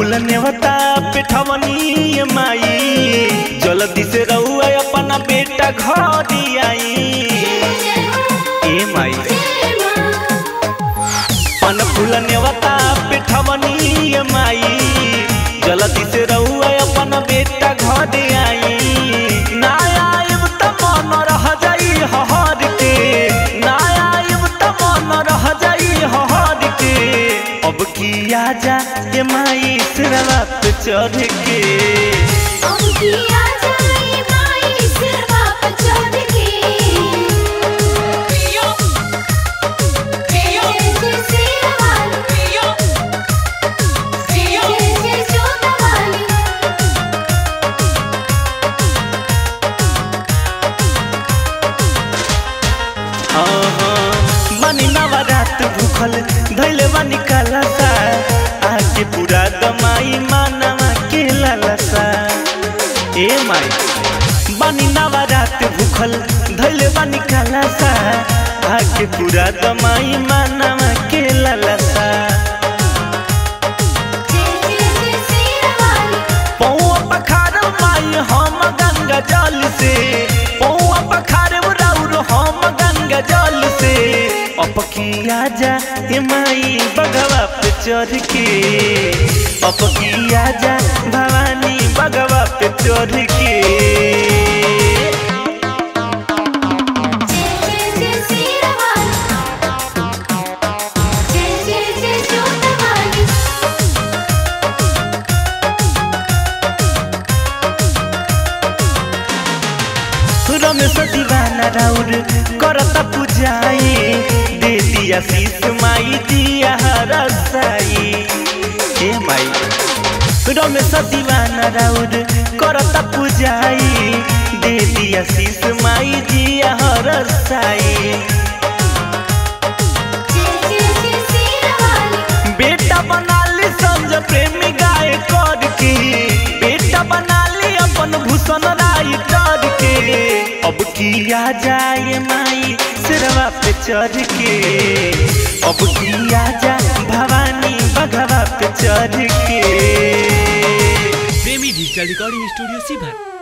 फूल नेवता पेठवनी माई जल्दी से रहुआ अपना बेटा घर आई ए माई। पन फूल नेवता पेठवनी माई जल्दी से रहुआ अपना बेटा घर आई। ना आइब त मन रह जाई हर के, ना आइब त मन रह जाई हर के। अब की आजा ये माई सिरवा पे चढ़ के, अब की आजा ये माई सिरवा पे चढ़ के। बनी नवरात भूखल धैले बनी कलसा आके पूरा दमाई मानवा के लालसा ए माई। बनी नवरात भूखल धैले बनी कलसा आके पूरा दमाई मानवा के लालसा। पौआ पखार माई हम गंगा जल से, पौआ पखार राउर हम गंगा जल से। अब की आजा ये माई बगवा पे चढ़ के, अब की आजा भवानी बगवा पे चढ़ के। रमेश दीवाना राउर करता पूजाई दे दिया शीश माई दिया रसाई ए माई। रमेश दीवाना राउर करता पूजाई दे दिया शीश माई दिया रसाई। बेटा बना ली संजय प्रेमी गाय कर के, बेटा बना ली अपन भूषण राय कर के। अब की आजा ये माई सिरवा पे चढ़ के, अब की आजा भवानी बगवा पे चढ़ के। प्रेमी डिजिटल रिकॉर्डिंग स्टूडियो सीभर।